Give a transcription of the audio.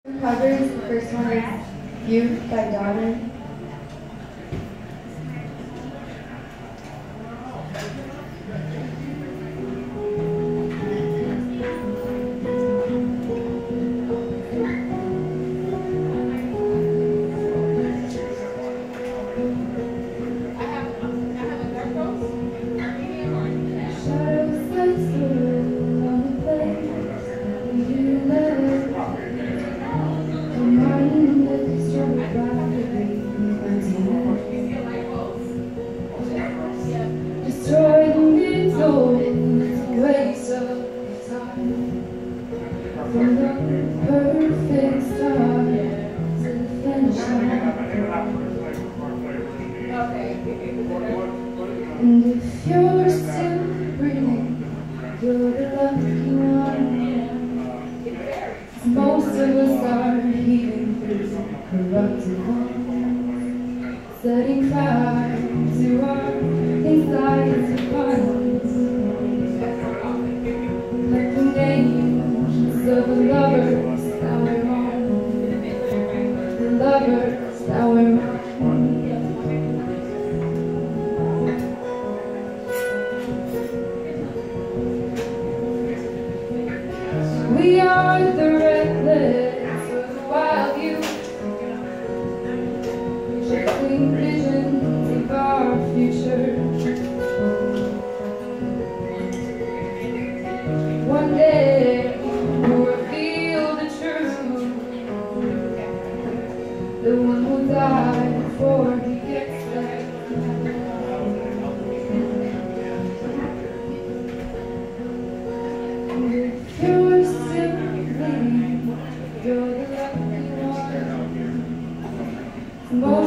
Covers. The first one is You by Daughter. From the perfect start to the finish line. And if you're still breathing, you're the lucky one. 'Cause most of us are healing through corrupted homes, setting fire to our insides of violence, like the names of the lovers that we're on, the lovers that we're on. We are the reckless, the wild youth, shaping visions of our future. One day we'll reveal the truth. The one will die before he gets there. And if you're still bleeding, you're the lucky one.